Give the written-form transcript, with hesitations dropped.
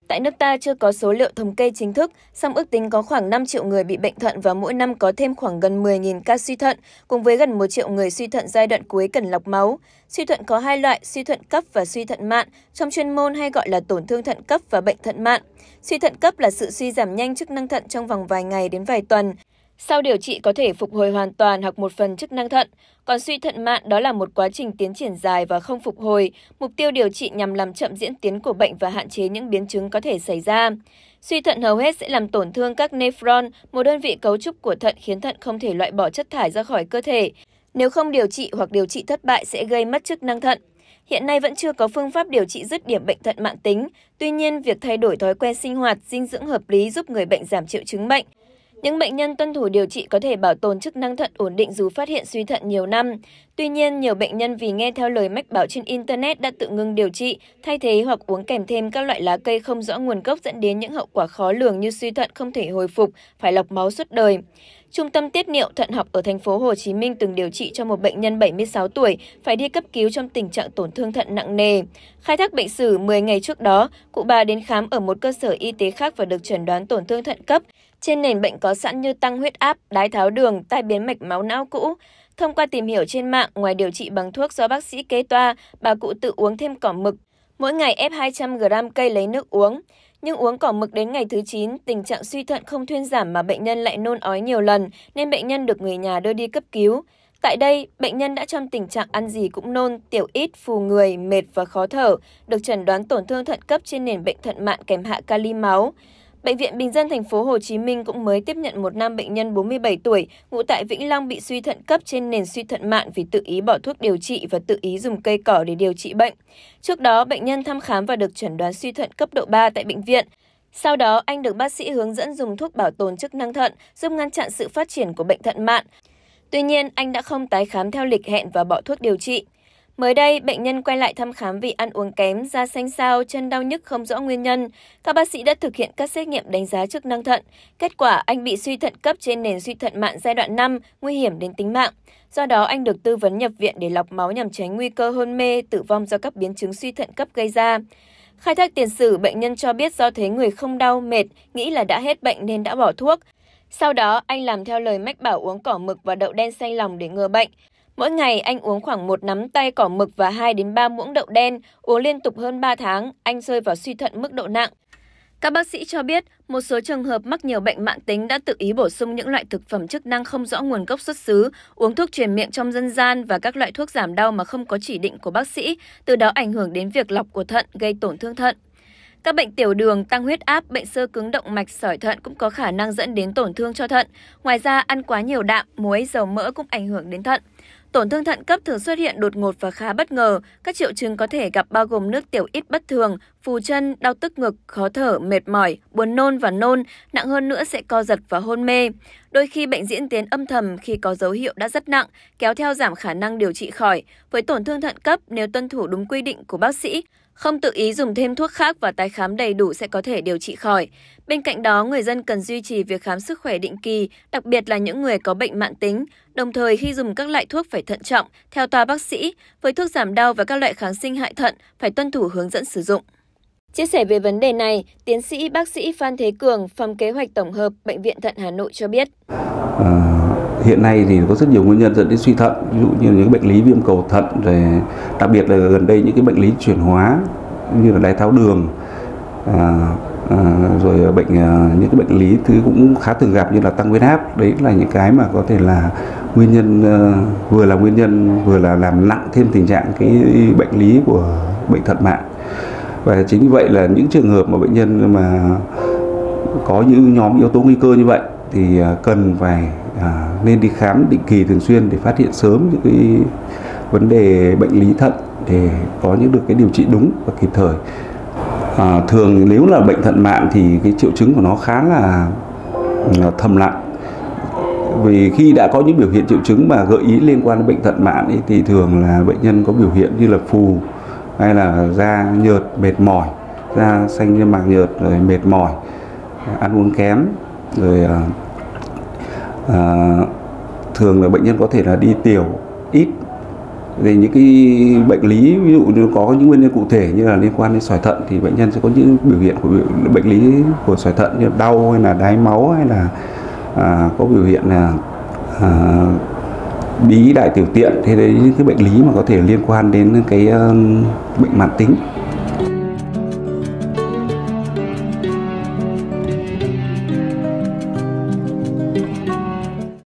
Tại nước ta chưa có số liệu thống kê chính thức, song ước tính có khoảng 5 triệu người bị bệnh thận và mỗi năm có thêm khoảng gần 10.000 ca suy thận, cùng với gần 1 triệu người suy thận giai đoạn cuối cần lọc máu. Suy thận có hai loại, suy thận cấp và suy thận mạn, trong chuyên môn hay gọi là tổn thương thận cấp và bệnh thận mạn. Suy thận cấp là sự suy giảm nhanh chức năng thận trong vòng vài ngày đến vài tuần. Sau điều trị có thể phục hồi hoàn toàn hoặc một phần chức năng thận. Còn suy thận mạn đó là một quá trình tiến triển dài và không phục hồi. Mục tiêu điều trị nhằm làm chậm diễn tiến của bệnh và hạn chế những biến chứng có thể xảy ra. Suy thận hầu hết sẽ làm tổn thương các nephron, một đơn vị cấu trúc của thận khiến thận không thể loại bỏ chất thải ra khỏi cơ thể. Nếu không điều trị hoặc điều trị thất bại sẽ gây mất chức năng thận. Hiện nay vẫn chưa có phương pháp điều trị dứt điểm bệnh thận mạn tính. Tuy nhiên, việc thay đổi thói quen sinh hoạt, dinh dưỡng hợp lý giúp người bệnh giảm triệu chứng bệnh. Những bệnh nhân tuân thủ điều trị có thể bảo tồn chức năng thận ổn định dù phát hiện suy thận nhiều năm. Tuy nhiên, nhiều bệnh nhân vì nghe theo lời mách bảo trên Internet đã tự ngưng điều trị, thay thế hoặc uống kèm thêm các loại lá cây không rõ nguồn gốc dẫn đến những hậu quả khó lường như suy thận không thể hồi phục, phải lọc máu suốt đời. Trung tâm Tiết niệu thận học ở thành phố Hồ Chí Minh từng điều trị cho một bệnh nhân 76 tuổi phải đi cấp cứu trong tình trạng tổn thương thận nặng nề. Khai thác bệnh sử 10 ngày trước đó, cụ bà đến khám ở một cơ sở y tế khác và được chẩn đoán tổn thương thận cấp trên nền bệnh có sẵn như tăng huyết áp, đái tháo đường, tai biến mạch máu não cũ. Thông qua tìm hiểu trên mạng, ngoài điều trị bằng thuốc do bác sĩ kê toa, bà cụ tự uống thêm cỏ mực. Mỗi ngày ép 200 g cây lấy nước uống. Nhưng uống cỏ mực đến ngày thứ 9, tình trạng suy thận không thuyên giảm mà bệnh nhân lại nôn ói nhiều lần, nên bệnh nhân được người nhà đưa đi cấp cứu. Tại đây, bệnh nhân đã trong tình trạng ăn gì cũng nôn, tiểu ít, phù người, mệt và khó thở, được chẩn đoán tổn thương thận cấp trên nền bệnh thận mạn kèm hạ kali máu. Bệnh viện Bình dân thành phố Hồ Chí Minh cũng mới tiếp nhận một nam bệnh nhân 47 tuổi, ngụ tại Vĩnh Long bị suy thận cấp trên nền suy thận mạn vì tự ý bỏ thuốc điều trị và tự ý dùng cây cỏ để điều trị bệnh. Trước đó, bệnh nhân thăm khám và được chẩn đoán suy thận cấp độ 3 tại bệnh viện. Sau đó, anh được bác sĩ hướng dẫn dùng thuốc bảo tồn chức năng thận, giúp ngăn chặn sự phát triển của bệnh thận mạn. Tuy nhiên, anh đã không tái khám theo lịch hẹn và bỏ thuốc điều trị. Mới đây, bệnh nhân quay lại thăm khám vì ăn uống kém, da xanh xao, chân đau nhức không rõ nguyên nhân. Các bác sĩ đã thực hiện các xét nghiệm đánh giá chức năng thận. Kết quả, anh bị suy thận cấp trên nền suy thận mạn giai đoạn 5, nguy hiểm đến tính mạng. Do đó, anh được tư vấn nhập viện để lọc máu nhằm tránh nguy cơ hôn mê, tử vong do các biến chứng suy thận cấp gây ra. Khai thác tiền sử, bệnh nhân cho biết do thấy người không đau, mệt, nghĩ là đã hết bệnh nên đã bỏ thuốc. Sau đó, anh làm theo lời mách bảo uống cỏ mực và đậu đen xay lòng để ngừa bệnh. Mỗi ngày anh uống khoảng 1 nắm tay cỏ mực và 2 đến 3 muỗng đậu đen, uống liên tục hơn 3 tháng, anh rơi vào suy thận mức độ nặng. Các bác sĩ cho biết, một số trường hợp mắc nhiều bệnh mãn tính đã tự ý bổ sung những loại thực phẩm chức năng không rõ nguồn gốc xuất xứ, uống thuốc truyền miệng trong dân gian và các loại thuốc giảm đau mà không có chỉ định của bác sĩ, từ đó ảnh hưởng đến việc lọc của thận, gây tổn thương thận. Các bệnh tiểu đường, tăng huyết áp, bệnh xơ cứng động mạch, sỏi thận cũng có khả năng dẫn đến tổn thương cho thận. Ngoài ra, ăn quá nhiều đạm, muối, dầu mỡ cũng ảnh hưởng đến thận. Tổn thương thận cấp thường xuất hiện đột ngột và khá bất ngờ. Các triệu chứng có thể gặp bao gồm nước tiểu ít bất thường, phù chân, đau tức ngực, khó thở, mệt mỏi, buồn nôn và nôn, nặng hơn nữa sẽ co giật và hôn mê. Đôi khi bệnh diễn tiến âm thầm khi có dấu hiệu đã rất nặng, kéo theo giảm khả năng điều trị khỏi. Với tổn thương thận cấp, nếu tuân thủ đúng quy định của bác sĩ, không tự ý dùng thêm thuốc khác và tái khám đầy đủ sẽ có thể điều trị khỏi. Bên cạnh đó, người dân cần duy trì việc khám sức khỏe định kỳ, đặc biệt là những người có bệnh mãn tính. Đồng thời, khi dùng các loại thuốc phải thận trọng, theo toa bác sĩ. Với thuốc giảm đau và các loại kháng sinh hại thận, phải tuân thủ hướng dẫn sử dụng. Chia sẻ về vấn đề này, tiến sĩ bác sĩ Phan Thế Cường, Phòng Kế hoạch Tổng hợp, Bệnh viện Thận Hà Nội cho biết. Hiện nay thì có rất nhiều nguyên nhân dẫn đến suy thận, ví dụ như những bệnh lý viêm cầu thận, rồi đặc biệt là gần đây những cái bệnh lý chuyển hóa như là đái tháo đường, rồi những cái bệnh lý thứ cũng khá thường gặp như là tăng huyết áp. Đấy là những cái mà có thể là nguyên nhân, vừa là nguyên nhân vừa là làm nặng thêm tình trạng cái bệnh lý của bệnh thận mạn. Và chính vì vậy là những trường hợp mà bệnh nhân mà có những nhóm yếu tố nguy cơ như vậy thì cần phải nên đi khám định kỳ thường xuyên để phát hiện sớm những cái vấn đề bệnh lý thận để có được cái điều trị đúng và kịp thời. Thường nếu là bệnh thận mạn thì cái triệu chứng của nó khá là thầm lặng. Vì khi đã có những biểu hiện triệu chứng mà gợi ý liên quan đến bệnh thận mạn ấy, thì thường là bệnh nhân có biểu hiện như là phù, hay là da nhợt, mệt mỏi, da xanh niêm mạc nhợt, rồi mệt mỏi, ăn uống kém, rồi thường là bệnh nhân có thể là đi tiểu ít, Về những cái bệnh lý, ví dụ như có những nguyên nhân cụ thể như là liên quan đến sỏi thận thì bệnh nhân sẽ có những biểu hiện của bệnh lý của sỏi thận như là đau hay là đái máu, hay là có biểu hiện là bí đại tiểu tiện. Thế đấy những cái bệnh lý mà có thể liên quan đến cái bệnh mãn tính.